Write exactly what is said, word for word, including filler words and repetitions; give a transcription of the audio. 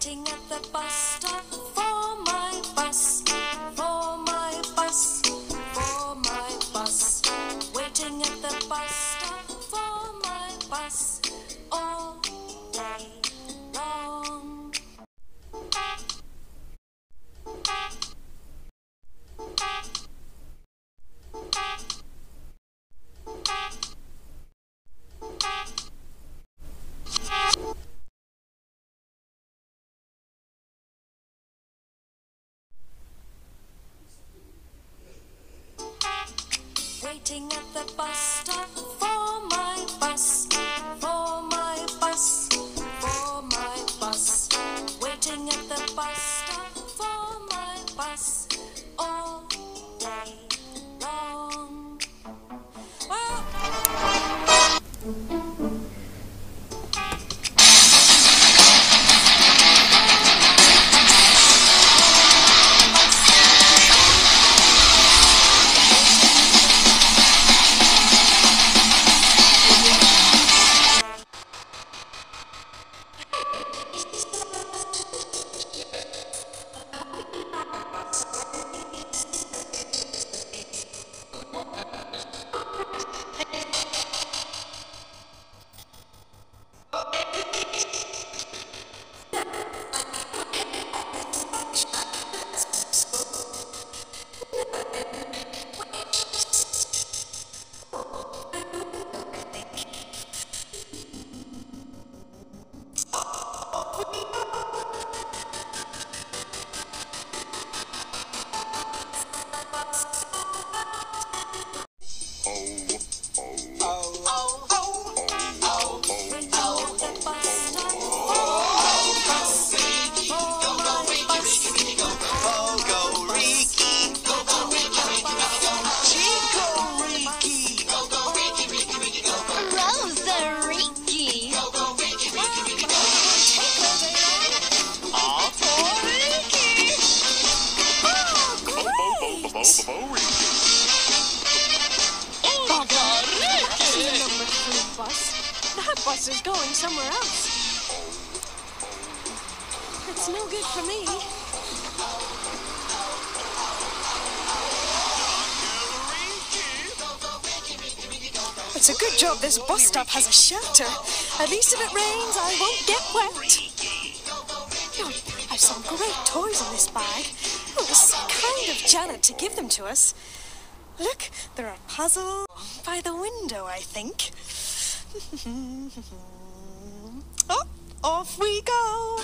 Waiting at the bus stop for my bus, for my bus, for my bus. Waiting at the bus stop for my bus all day long. Waiting at the bus stop for my bus, for my bus, for my bus. Waiting at the bus stop for my bus all day long. Well, that bus is going somewhere else. It's no good for me. It's a good job this bus stop has a shelter. At least if it rains, I won't get wet. Oh, I've some great toys in this bag. It was kind of Janet to give them to us. Look, there are puzzles by the window, I think. Oh, off we go!